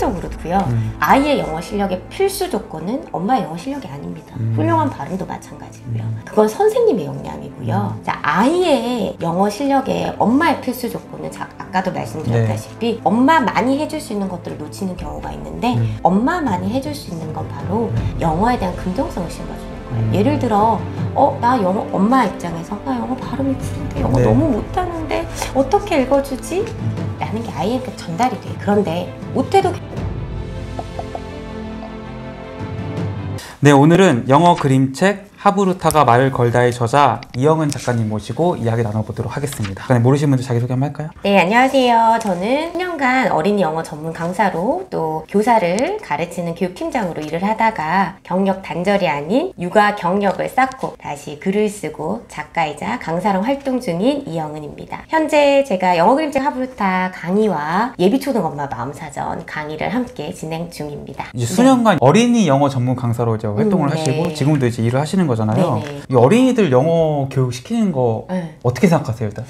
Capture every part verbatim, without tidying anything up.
상대적으로 그렇고요. 음. 아이의 영어 실력의 필수 조건은 엄마의 영어 실력이 아닙니다. 음. 훌륭한 발음도 마찬가지고요. 음. 그건 선생님의 역량이고요. 자, 아이의 영어 실력의 엄마의 필수 조건은 자, 아까도 말씀드렸다시피 네. 엄마 많이 해줄 수 있는 것들을 놓치는 경우가 있는데 음. 엄마만이 해줄 수 있는 건 바로 영어에 대한 긍정성을 심어주는 거예요. 음. 예를 들어 어, 나 영어 엄마 입장에서 나 영어 발음이 구린데 영어 네. 너무 못하는데 어떻게 읽어주지? 라는 게 아이에게 전달이 돼. 그런데 못해도 네, 오늘은 영어 그림책 하부루타가 말을 걸다의 저자 이영은 작가님 모시고 이야기 나눠보도록 하겠습니다. 그럼 모르시는 분들 자기소개 한번 할까요? 네, 안녕하세요. 저는 일 년간 어린이 영어 전문 강사로 또 교사를 가르치는 교육팀장으로 일을 하다가 경력 단절이 아닌 육아 경력을 쌓고 다시 글을 쓰고 작가이자 강사로 활동 중인 이영은입니다. 현재 제가 영어 그림책 하부루타 강의와 예비초등 엄마 마음사전 강의를 함께 진행 중입니다. 이제 수년간 네. 어린이 영어 전문 강사로 이제 활동을 음, 하시고 네. 지금도 이제 일을 하시는 거잖아요. 네네. 이 어린이들 영어 교육 시키는 거 네. 어떻게 생각하세요, 일단?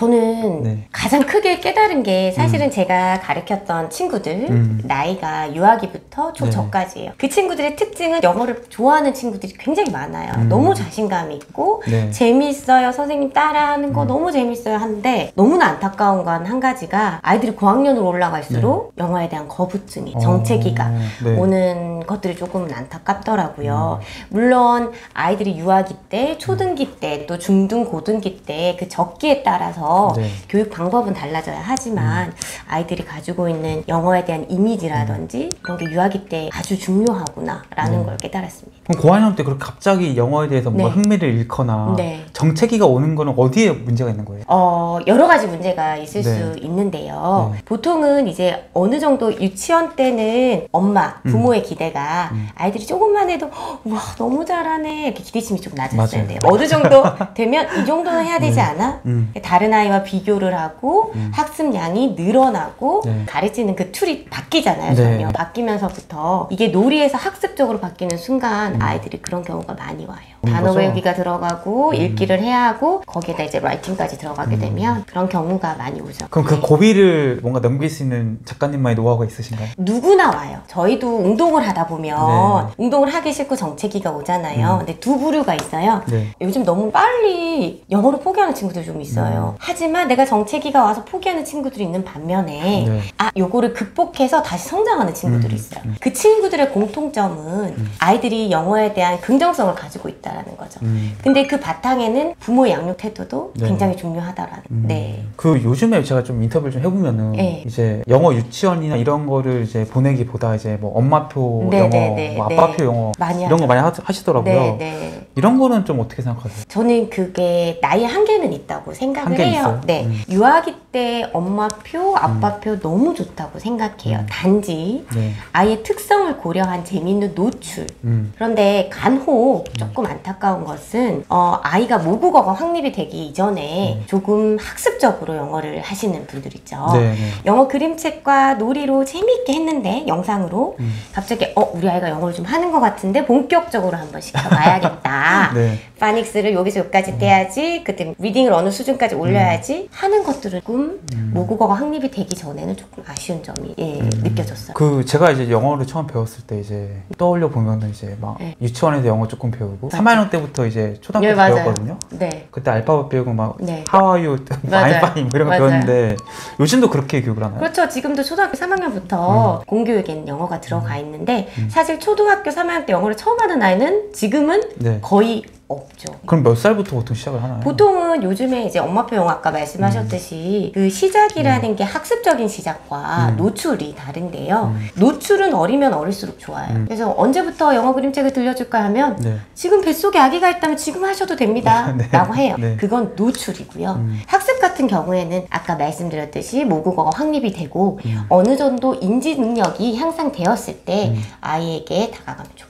저는 네. 가장 크게 깨달은 게 사실은 음. 제가 가르쳤던 친구들 음. 나이가 유아기부터 초저까지예요. 네. 그 친구들의 특징은 영어를 좋아하는 친구들이 굉장히 많아요. 음. 너무 자신감이 있고 네. 재밌어요. 선생님 따라하는 거 음. 너무 재밌어요 하는데 너무나 안타까운 건 한 가지가 아이들이 고학년으로 올라갈수록 네. 영어에 대한 거부증이 어. 정체기가 네. 오는 것들이 조금 안타깝더라고요. 음. 물론 아이들이 유아기 때, 초등기 때, 또 중등, 고등기 때 그 적기에 따라서 네. 교육 방법은 달라져야 하지만 음. 아이들이 가지고 있는 영어에 대한 이미지라든지 음. 그런 게 유아기 때 아주 중요하구나 라는 음. 걸 깨달았습니다. 그럼 고학년 때 그렇게 갑자기 영어에 대해서 뭔가 네. 흥미를 잃거나 네. 정체기가 오는 거는 어디에 문제가 있는 거예요? 어, 여러 가지 문제가 있을 네. 수 있는데요. 네. 보통은 이제 어느 정도 유치원 때는 엄마, 부모의 음. 기대가 음. 아이들이 조금만 해도 우와 너무 잘하네 이렇게 기대심이 좀 낮았어야 돼요. 어느 정도 되면 이 정도는 해야 되지 네. 않아? 음. 다른 아이와 비교를 하고 음. 학습량이 늘어나고 네. 가르치는 그 툴이 바뀌잖아요. 전혀. 네. 바뀌면서부터 이게 놀이에서 학습적으로 바뀌는 순간 음. 아이들이 그런 경우가 많이 와요. 단어 거죠? 외우기가 들어가고 음. 읽기를 해야 하고 거기에다 이제 라이팅까지 들어가게 음. 되면 그런 경우가 많이 오죠. 그럼 네. 그 고비를 뭔가 넘길 수 있는 작가님만의 노하우가 있으신가요? 누구나 와요. 저희도 운동을 하다 보면 네. 운동을 하기 싫고 정체기가 오잖아요. 음. 근데 두 부류가 있어요. 네. 요즘 너무 빨리 영어를 포기하는 친구들이 좀 있어요. 음. 하지만 내가 정체기가 와서 포기하는 친구들이 있는 반면에 네. 아 요거를 극복해서 다시 성장하는 친구들이 음. 있어요. 음. 그 친구들의 공통점은 음. 아이들이 영어에 대한 긍정성을 가지고 있다라는 거죠. 음. 근데 그 바탕에는 부모의 양육 태도도 네. 굉장히 중요하다라는 음. 네. 그 요즘에 제가 좀 인터뷰를 좀 해보면은 네. 이제 영어 유치원이나 이런 거를 이제 보내기보다 이제 뭐 엄마표 네, 영어, 네, 네, 뭐 아빠표 네. 영어 많이 이런 거 많이 하, 하시더라고요. 네, 네. 이런 거는 좀 어떻게 생각하세요? 저는 그게 나이의 한계는 있다고 생각을 한계는 해요. 있어요? 네, 음. 유아기 때 엄마표, 아빠표 음. 너무 좋다고 생각해요. 음. 단지 네. 아이의 특성을 고려한 재미있는 노출. 음. 그런데 간혹 조금 안타까운 것은 어, 아이가 모국어가 확립이 되기 이전에 음. 조금 학습적으로 영어를 하시는 분들 있죠. 네, 네. 영어 그림책과 놀이로 재미있게 했는데 영상으로 음. 갑자기 어 우리 아이가 영어를 좀 하는 것 같은데 본격적으로 한번 시켜봐야겠다. 네. 파닉스를 여기서 여기까지 떼야지, 그때 리딩을 어느 수준까지 올려야지 음. 하는 것들은 조금 음. 모국어가 확립이 되기 전에는 조금 아쉬운 점이 예, 음. 느껴졌어요. 그 제가 이제 영어를 처음 배웠을 때 이제 떠올려 보면은 이제 막 네. 유치원에서 영어 조금 배우고 맞아. 삼 학년 때부터 이제 초등학교 네, 배웠거든요. 네. 그때 알파벳 배우고 막 네. How are you, I'm fine 뭐 이런 거 배웠는데 요즘도 그렇게 교육을 하나요? 그렇죠. 지금도 초등학교 삼 학년부터 음. 공교육에는 영어가 들어가 있는데 음. 사실 초등학교 삼 학년 때 영어를 처음 하는 아이는 지금은 네. 거의 없죠. 그럼 몇 살부터 보통 시작을 하나요? 보통은 요즘에 이제 엄마표 영어 아까 말씀하셨듯이 음. 그 시작이라는 음. 게 학습적인 시작과 음. 노출이 다른데요. 음. 노출은 어리면 어릴수록 좋아요. 음. 그래서 언제부터 영어 그림책을 들려줄까 하면 네. 지금 뱃속에 아기가 있다면 지금 하셔도 됩니다. 네. 라고 해요. 네. 그건 노출이고요. 음. 학습 같은 경우에는 아까 말씀드렸듯이 모국어가 확립이 되고 음. 어느 정도 인지 능력이 향상되었을 때 음. 아이에게 다가가면 좋겠죠.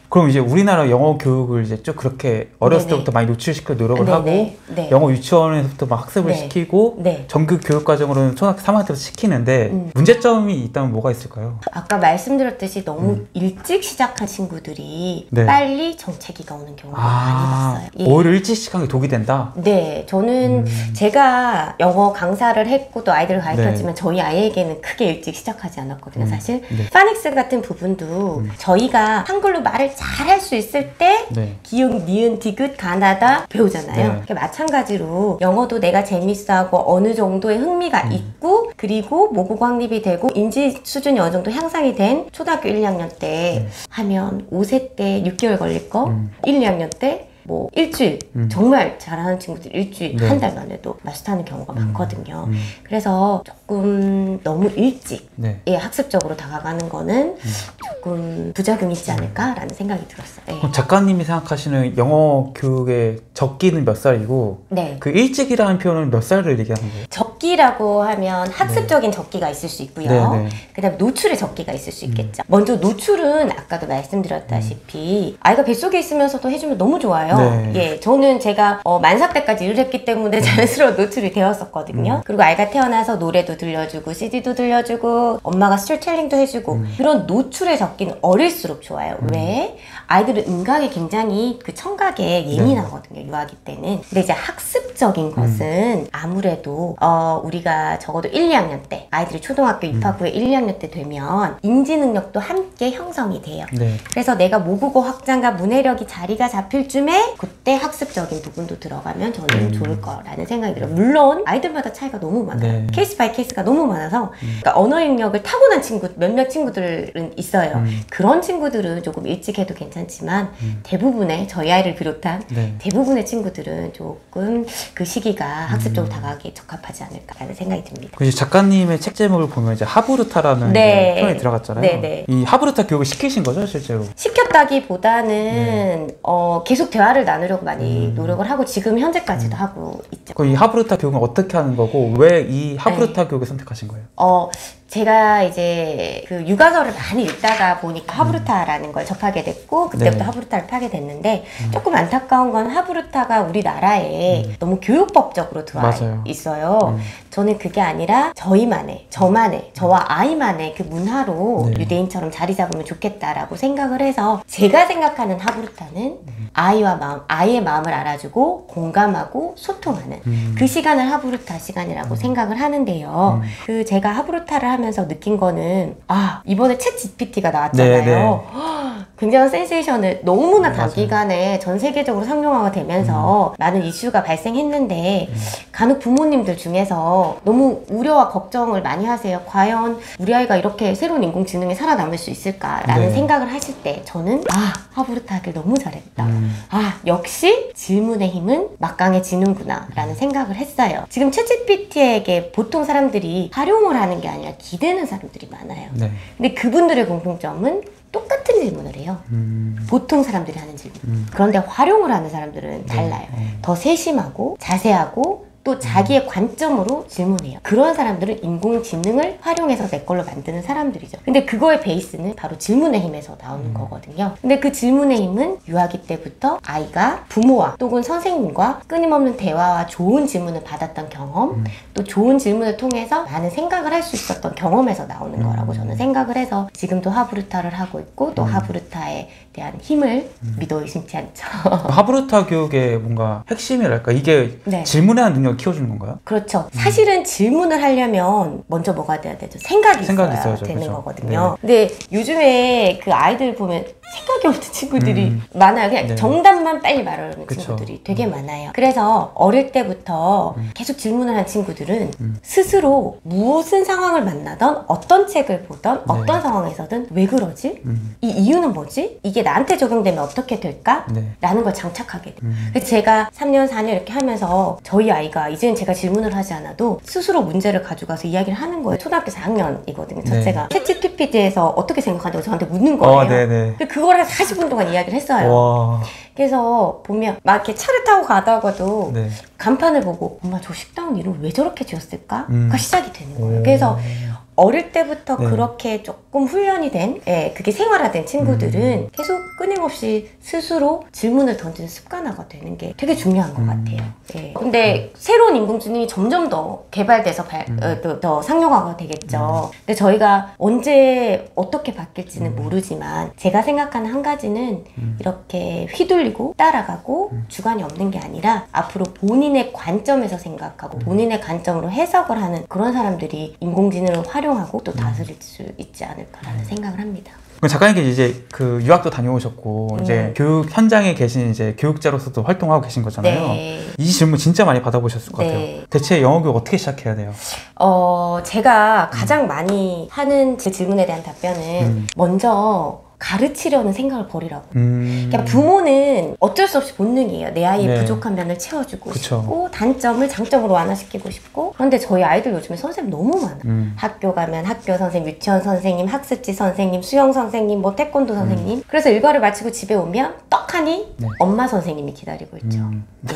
그럼 이제 우리나라 영어 교육을 이제 쭉 그렇게 어렸을 네네. 때부터 많이 노출시켜 노력을 네네. 하고 네. 영어 유치원에서부터 막 학습을 네. 시키고 네. 정규 교육 과정으로는 초등학교 삼 학년 때부터 시키는데 음. 문제점이 있다면 뭐가 있을까요? 아까 말씀드렸듯이 너무 음. 일찍 시작한 친구들이 네. 빨리 정체기가 오는 경우가 아, 많이 봤어요. 예. 오히려 일찍 시작한 게 독이 된다? 네. 저는 음. 제가 영어 강사를 했고 또 아이들을 가르쳤지만 네. 저희 아이에게는 크게 일찍 시작하지 않았거든요. 음. 사실 네. 파닉스 같은 부분도 음. 저희가 한글로 말을 잘 할 수 있을 때 네. 기역, 니은, 디귿, 가나다 배우잖아요. 네. 마찬가지로 영어도 내가 재밌어하고 어느 정도의 흥미가 음. 있고 그리고 모국어 확립이 되고 인지 수준이 어느 정도 향상이 된 초등학교 일, 이 학년 때 음. 하면 오 세 때 육 개월 걸릴 거 음. 일, 이 학년 때 뭐 일주일 음. 정말 잘하는 친구들 일주일 네. 한 달 만에도 마스터하는 경우가 음. 많거든요. 음. 그래서 조금 너무 일찍 네. 예, 학습적으로 다가가는 거는 음. 조금 부작용이 있지 않을까라는 생각이 들었어요. 예. 그럼 작가님이 생각하시는 영어 교육의 적기는 몇 살이고 네. 그 일찍이라는 표현은 몇 살을 얘기하는 거예요? 적기라고 하면 학습적인 네. 적기가 있을 수 있고요. 네, 네. 그 다음에 노출의 적기가 있을 수 있겠죠. 음. 먼저 노출은 아까도 말씀드렸다시피 음. 아이가 뱃속에 있으면서도 해주면 너무 좋아요. 네. 예, 저는 제가 어, 만사 때까지 일을 했기 때문에 자연스러운 노출이 되었었거든요. 음. 그리고 아이가 태어나서 노래도 들려주고 씨디도 들려주고 엄마가 스토리텔링도 해주고 음. 그런 노출의 적기는 어릴수록 좋아요. 음. 왜? 아이들은 음각에 굉장히 그 청각에 예민하거든요. 네. 유아기 때는. 근데 이제 학습적인 것은 음. 아무래도 어, 우리가 적어도 일, 이 학년 때 아이들이 초등학교 입학 음. 후에 일, 이 학년 때 되면 인지 능력도 함께 형성이 돼요. 네. 그래서 내가 모국어 확장과 문해력이 자리가 잡힐 쯤에 그때 학습적인 부분도 들어가면 저는 음. 좋을 거라는 생각이 들어요. 물론 아이들마다 차이가 너무 많아요. 네. 케이스 바이 케이스가 너무 많아서 음. 그러니까 언어 능력을 타고난 친구 몇몇 친구들은 있어요. 음. 그런 친구들은 조금 일찍 해도 괜찮지만 음. 대부분의 저희 아이를 비롯한 네. 대부분의 친구들은 조금 그 시기가 학습적으로 음. 다가가기에 적합하지 않을까라는 생각이 듭니다. 그 작가님의 책 제목을 보면 이제 하브루타라는 네. 표현이 들어갔잖아요. 네, 네. 이 하브루타 교육을 시키신 거죠, 실제로? 시켰다기보다는 네. 어, 계속 대화를 나누려고 많이 음. 노력을 하고 지금 현재까지도 음. 하고 있죠. 이 하브루타 교육은 어떻게 하는 거고 왜 이 하브루타 네. 교육을 선택하신 거예요? 어, 제가 이제 그 육아서를 많이 읽다가 보니까 음. 하브루타라는 걸 접하게 됐고 그때부터 네. 하브루타를 파게 됐는데 음. 조금 안타까운 건 하브루타가 우리나라에 음. 너무 교육법적으로 들어와 맞아요. 있어요. 음. 저는 그게 아니라 저희만의, 저만의, 저와 아이만의 그 문화로 네. 유대인처럼 자리 잡으면 좋겠다라고 생각을 해서 제가 생각하는 하브루타는 음. 아이와 마음, 아이의 마음을 알아주고 공감하고 소통하는 음. 그 시간을 하브루타 시간이라고 음. 생각을 하는데요. 음. 그 제가 하브루타를 하면서 느낀 거는 아 이번에 챗 지피티가 나왔잖아요. 네, 네. 굉장한 센세이션을 너무나 단기간에 전 세계적으로 상용화가 되면서 음. 많은 이슈가 발생했는데 음. 간혹 부모님들 중에서 너무 우려와 걱정을 많이 하세요. 과연 우리 아이가 이렇게 새로운 인공지능에 살아남을 수 있을까라는 네. 생각을 하실 때 저는 아 하브루타 하길 너무 잘했다. 음. 아 역시 질문의 힘은 막강해지는구나 라는 생각을 했어요. 지금 챗 지피티에게 보통 사람들이 활용을 하는 게 아니라 기대는 사람들이 많아요. 네. 근데 그분들의 공통점은 똑같은 질문을 해요. 음. 보통 사람들이 하는 질문. 음. 그런데 활용을 하는 사람들은 달라요. 네. 더 세심하고 자세하고 또 자기의 관점으로 질문해요. 그런 사람들은 인공지능을 활용해서 내 걸로 만드는 사람들이죠. 근데 그거의 베이스는 바로 질문의 힘에서 나오는 음. 거거든요. 근데 그 질문의 힘은 유아기 때부터 아이가 부모와 또는 선생님과 끊임없는 대화와 좋은 질문을 받았던 경험 음. 또 좋은 질문을 통해서 많은 생각을 할 수 있었던 경험에서 나오는 음. 거라고 저는 생각을 해서 지금도 하브루타를 하고 있고 또 음. 하브루타에 대한 힘을 음. 믿어 의심치 않죠. 하브루타 교육의 뭔가 핵심이랄까? 이게 네. 질문하는 능력을 키워주는 건가요? 그렇죠. 음. 사실은 질문을 하려면 먼저 뭐가 돼야 되죠? 생각이, 생각이 있어야 있어야죠. 되는 그렇죠. 거거든요. 네. 근데 요즘에 그 아이들 보면 생각이 없는 친구들이 음. 많아요. 그냥 네. 정답만 빨리 말하는 그쵸. 친구들이 되게 음. 많아요. 그래서 어릴 때부터 음. 계속 질문을 한 친구들은 음. 스스로 무슨 상황을 만나던 어떤 책을 보던 네. 어떤 상황에서든 왜 그러지? 음. 이 이유는 뭐지? 이게 나한테 적용되면 어떻게 될까? 네. 라는 걸 장착하게 돼요. 음. 그래서 제가 삼 년, 사 년 이렇게 하면서 저희 아이가 이제는 제가 질문을 하지 않아도 스스로 문제를 가져가서 이야기를 하는 거예요. 초등학교 사 학년이거든요. 첫째가. 네. 챗 지피티에서 어떻게 생각하냐고 저한테 묻는 거예요. 어, 네네. 그걸 한 사십 분 동안 이야기를 했어요. 와. 그래서 보면 막 이렇게 차를 타고 가다가도 네. 간판을 보고 엄마 저 식당은 이름 왜 저렇게 지었을까? 음. 가 시작이 되는 거예요. 오. 그래서 어릴 때부터 네. 그렇게 조금 훈련이 된, 예, 그게 생활화된 친구들은 음. 계속 끊임없이 스스로 질문을 던지는 습관화가 되는 게 되게 중요한 것 음. 같아요. 예. 근데 음. 새로운 인공지능이 점점 더 개발돼서 발, 음. 어, 더, 더 상용화가 되겠죠. 음. 근데 저희가 언제 어떻게 바뀔지는 음. 모르지만 제가 생각하는 한 가지는 음. 이렇게 휘둘리고 따라가고 음. 주관이 없는 게 아니라 앞으로 본인의 관점에서 생각하고 음. 본인의 관점으로 해석을 하는 그런 사람들이 인공지능을 활용하고 또 다스릴 수 있지 않을까라는 음. 생각을 합니다. 작가님께 이제 그 유학도 다녀오셨고 음. 이제 교육 현장에 계신 이제 교육자로서도 활동하고 계신 거잖아요. 네. 이 질문 진짜 많이 받아보셨을 것 네. 같아요. 대체 영어 교육 어떻게 시작해야 돼요? 어 제가 가장 음. 많이 하는 제 질문에 대한 답변은 음. 먼저 가르치려는 생각을 버리라고. 음... 그러니까 부모는 어쩔 수 없이 본능이에요. 내 아이의 네. 부족한 면을 채워주고 그쵸. 싶고 단점을 장점으로 완화시키고 싶고. 그런데 저희 아이들 요즘에 선생님 너무 많아요. 음. 학교 가면 학교 선생님, 유치원 선생님, 학습지 선생님, 수영 선생님, 뭐 태권도 선생님. 음. 그래서 일과를 마치고 집에 오면 떡하니 네. 엄마 선생님이 기다리고 있죠. 음. 네.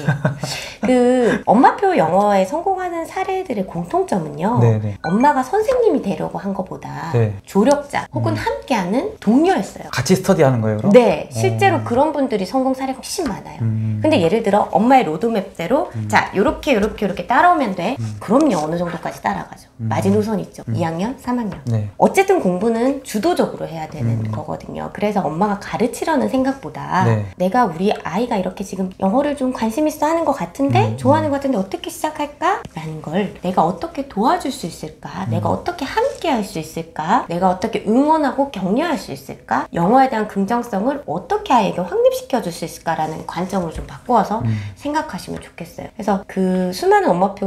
그 엄마표 영어에 성공하는 사례들의 공통점은요. 네네. 엄마가 선생님이 되려고 한 것보다 네. 조력자 혹은 음. 함께하는 동료였어요. 같이 스터디하는 거예요, 그럼? 네, 실제로 오. 그런 분들이 성공 사례가 훨씬 많아요. 음. 근데 예를 들어 엄마의 로드맵대로 음. 자, 요렇게 요렇게 요렇게 따라오면 돼. 음. 그럼요, 어느 정도까지 따라가죠. 음. 마지노선 있죠. 음. 이 학년, 삼 학년. 네. 어쨌든 공부는 주도적으로 해야 되는 음. 거거든요. 그래서 엄마가 가르치려는 생각보다 네. 내가 우리 아이가 이렇게 지금 영어를 좀 관심 있어 하는 것 같은데 음. 좋아하는 것 같은데 어떻게 시작할까? 라는 걸 내가 어떻게 도와줄 수 있을까? 음. 내가 어떻게 함께 할 수 있을까? 내가 어떻게 응원하고 격려할 수 있을까? 영어에 대한 긍정성을 어떻게 아이에게 확립시켜 줄 수 있을까라는 관점으로 좀 바꾸어서 음. 생각하시면 좋겠어요. 그래서 그 수많은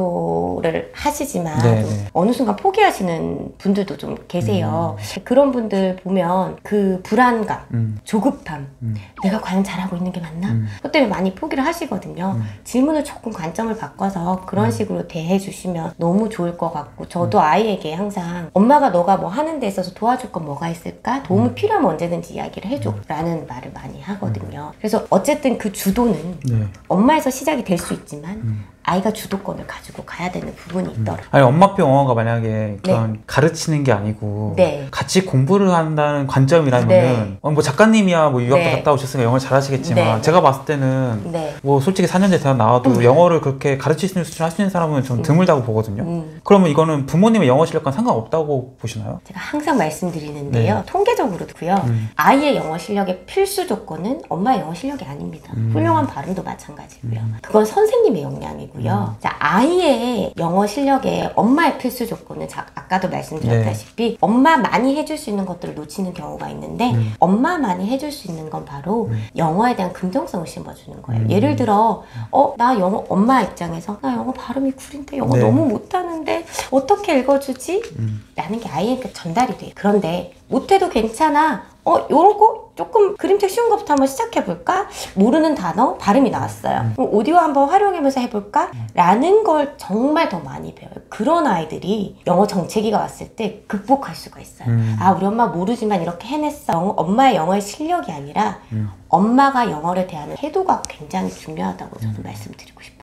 엄마표를 하시지만 좀 어느 순간 포기하시는 분들도 좀 계세요. 음. 그런 분들 보면 그 불안감, 음. 조급함, 음. 내가 과연 잘하고 있는 게 맞나? 음. 그것 때문에 많이 포기를 하시거든요. 음. 질문을 조금 관점을 바꿔서 그런 음. 식으로 대해 주시면 너무 좋을 것 같고 저도 음. 아이에게 항상 엄마가 너가 뭐 하는 데 있어서 도와줄 건 뭐가 있을까? 도움이 음. 필요하면 언제든지 이야기를 해줘 라는 말을 많이 하거든요. 그래서 어쨌든 그 주도는 네. 엄마에서 시작이 될 수 있지만 음. 아이가 주도권을 가지고 가야 되는 부분이 있더라고요. 아니 엄마표 영어가 만약에 그런 네. 가르치는 게 아니고 네. 같이 공부를 한다는 관점이라면은 네. 어, 뭐 작가님이야 뭐 유학도 네. 갔다 오셨으니까 영어 잘하시겠지만 네. 제가 봤을 때는 네. 뭐 솔직히 사 년제 대학 나와도 음. 영어를 그렇게 가르칠 수 있는 수준 하시는 사람은 좀 드물다고 음. 보거든요. 음. 그러면 이거는 부모님의 영어 실력과 상관없다고 보시나요? 제가 항상 말씀드리는데요. 네. 통계적으로도요. 음. 아이의 영어 실력의 필수 조건은 엄마의 영어 실력이 아닙니다. 음. 훌륭한 발음도 마찬가지고요. 음. 그건 선생님의 역량이고 음. 자, 아이의 영어 실력에 엄마의 필수 조건은 자, 아까도 말씀드렸다시피 네. 엄마 많이 해줄 수 있는 것들을 놓치는 경우가 있는데 음. 엄마만이 해줄 수 있는 건 바로 음. 영어에 대한 긍정성을 심어주는 거예요. 음. 예를 들어 어, 나 영어 엄마 입장에서 나 영어 발음이 구린데 영어 네. 너무 못하는데 어떻게 읽어주지? 음. 라는 게 아이에게 전달이 돼요. 그런데 못해도 괜찮아. 어, 요런 거 조금 그림책 쉬운 것부터 한번 시작해볼까? 모르는 단어, 발음이 나왔어요. 음. 그럼 오디오 한번 활용하면서 해볼까? 음. 라는 걸 정말 더 많이 배워요. 그런 아이들이 영어 정체기가 왔을 때 극복할 수가 있어요. 음. 아, 우리 엄마 모르지만 이렇게 해냈어. 영어, 엄마의 영어의 실력이 아니라 음. 엄마가 영어를 대하는 태도가 굉장히 중요하다고 저도 음. 말씀드리고 싶어요.